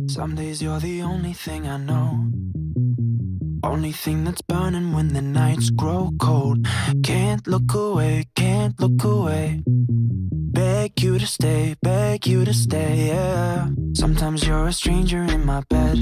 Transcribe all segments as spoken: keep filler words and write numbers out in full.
Some days you're the only thing I know, only thing that's burning when the nights grow cold. Can't look away, can't look away. Beg you to stay, beg you to stay, yeah. Sometimes you're a stranger in my bed.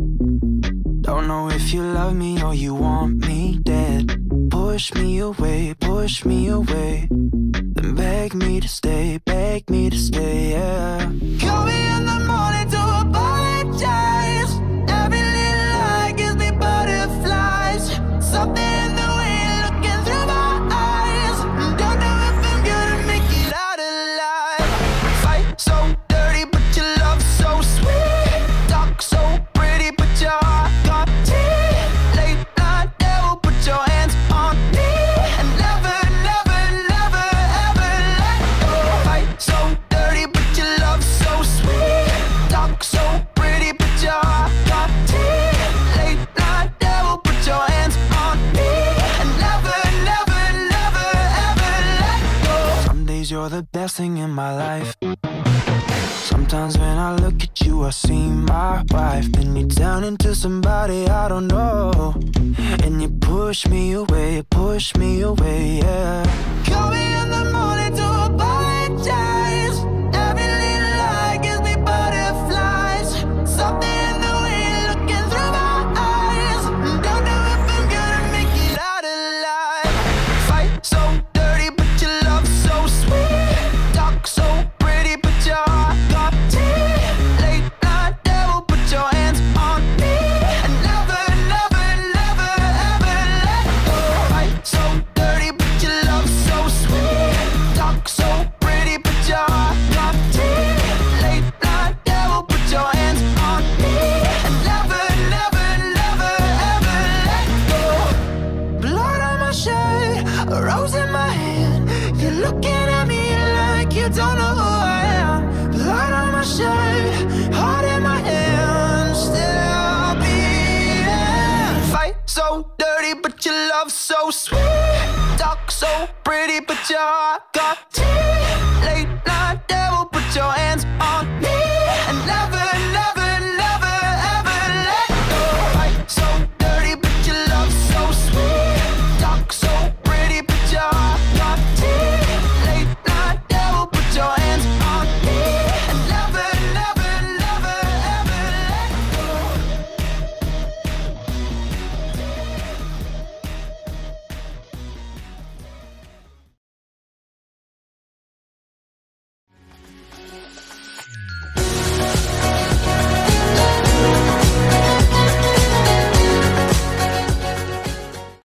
Don't know if you love me or you want me dead. Push me away, push me away. Then beg me to stay, beg me to stay, yeah. Call me in the morning to apologize. Every little lie gives me butterflies. Something in the way you're looking through my eyes. Don't know if I'm gonna make it out alive. Fight so dirty, but your love so sweet. Talk so pretty, but your heart got teeth. Late night devil, put your hands on me. And never, never, never, ever let go. Fight so dirty, but your love so sweet. Talk so pretty, but your heart got teeth. Late night devil, put your hands on me. And never, never, never, ever let go. Some days you're the best thing in my life. Sometimes when I look at you, I see my wife. Then you turn into somebody I don't know, and you push me away, push me away, yeah. Call me in the morning to apologize. Every little lie gives me butterflies. Something in the way you're looking through my eyes. Don't know if I'm gonna make it out alive. Fight so dirty, but your love so sweet. Talk so pretty, but your heart got teeth. Late night devil, put your hands on me. And never, never, never, ever let go. Fight so dirty, but your love so sweet. Talk so pretty, but your heart got teeth. Late night devil, put your hands on me. And never, never, never, ever let go. Blood on my shirt, a rose in my hand. You're looking at me like you don't know who I am. Blood on my shirt, heart in my hand. Still beating. Fight so dirty, but your love so sweet. Talk so pretty, but your heart got teeth. Late night devil, put your hands